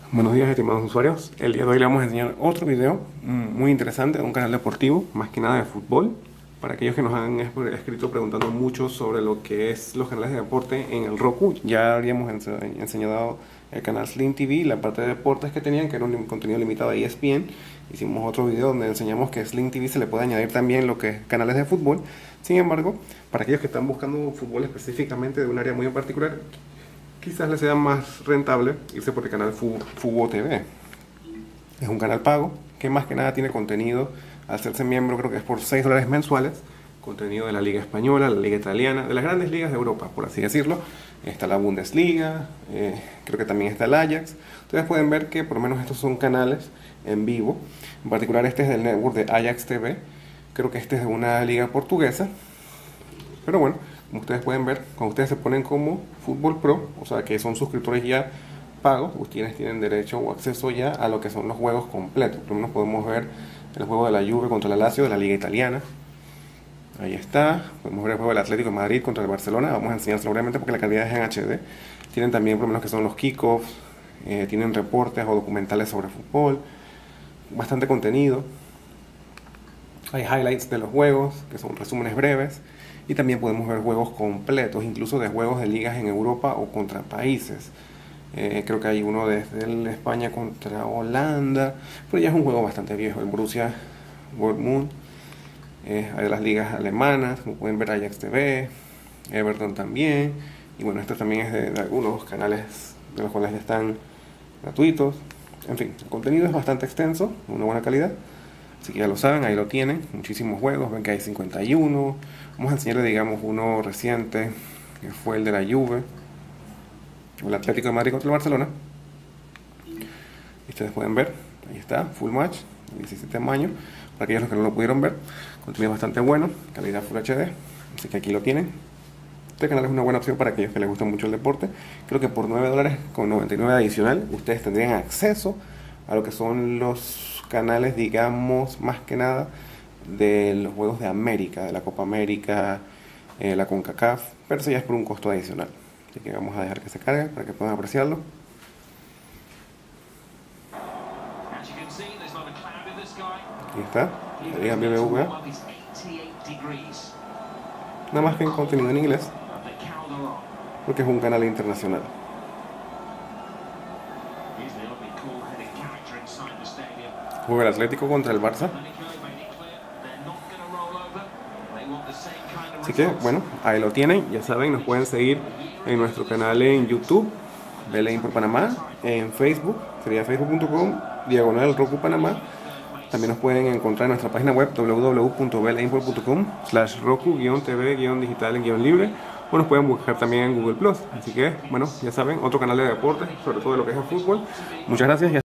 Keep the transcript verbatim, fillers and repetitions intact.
Buenos días, estimados usuarios. El día de hoy les vamos a enseñar otro video muy interesante de un canal deportivo, más que nada de fútbol. Para aquellos que nos han escrito preguntando mucho sobre lo que es los canales de deporte en el Roku, ya habíamos enseñado el canal Sling T V, la parte de deportes que tenían, que era un contenido limitado de E S P N. Hicimos otro video donde enseñamos que Sling T V se le puede añadir también lo que es canales de fútbol. Sin embargo, para aquellos que están buscando fútbol específicamente de un área muy en particular, quizás les sea más rentable irse por el canal Fubo T V. Es un canal pago que más que nada tiene contenido, al hacerse miembro creo que es por seis dólares mensuales, contenido de la Liga Española, la Liga Italiana, de las grandes ligas de Europa, por así decirlo. Está la Bundesliga, eh, creo que también está el Ajax. Ustedes pueden ver que por lo menos estos son canales en vivo. En particular este es del network de Ajax T V, creo que este es de una liga portuguesa. Pero bueno, como ustedes pueden ver, cuando ustedes se ponen como Fútbol Pro, o sea que son suscriptores ya pagos, ustedes tienen derecho o acceso ya a lo que son los juegos completos. Por lo menos podemos ver el juego de la Juve contra el Lazio de la Liga Italiana. Ahí está. Podemos ver el juego del Atlético de Madrid contra el Barcelona. Vamos a enseñar seguramente porque la calidad es en H D. Tienen también por lo menos que son los kickoffs, eh, tienen reportes o documentales sobre fútbol, bastante contenido. Hay highlights de los juegos, que son resúmenes breves. Y también podemos ver juegos completos, incluso de juegos de ligas en Europa o contra países. Eh, creo que hay uno desde el España contra Holanda, pero ya es un juego bastante viejo, el Borussia Dortmund. Eh, hay de las ligas alemanas, como pueden ver Ajax T V, Everton también. Y bueno, esto también es de, de algunos canales de los cuales están gratuitos. En fin, el contenido es bastante extenso, de una buena calidad. Así que ya lo saben, ahí lo tienen, muchísimos juegos, ven que hay cincuenta y uno. Vamos a enseñarles, digamos, uno reciente, que fue el de la Juve, el Atlético de Madrid contra el Barcelona. Y ustedes pueden ver, ahí está, full match, diecisiete de mayo. Para aquellos que no lo pudieron ver, contenido bastante bueno, calidad Full H D, así que aquí lo tienen. Este canal es una buena opción para aquellos que les gusta mucho el deporte. Creo que por nueve dólares con noventa y nueve adicional, ustedes tendrían acceso a lo que son los canales, digamos, más que nada de los Juegos de América, de la Copa América, eh, la CONCACAF, pero eso ya es por un costo adicional. Así que vamos a dejar que se cargue para que puedan apreciarlo. Aquí está, la Liga B B V A. Nada más que en contenido en inglés, porque es un canal internacional. Juega el Atlético contra el Barça. Así que bueno, ahí lo tienen, ya saben, nos pueden seguir en nuestro canal en YouTube, Bellain por Panamá, en Facebook, sería facebook punto com, diagonal Roku Panamá. También nos pueden encontrar en nuestra página web w w w punto bellainport punto com slash roku guion tv guion digital guion libre, o nos pueden buscar también en Google Plus. Así que bueno, ya saben, otro canal de deportes, sobre todo de lo que es el fútbol. Muchas gracias.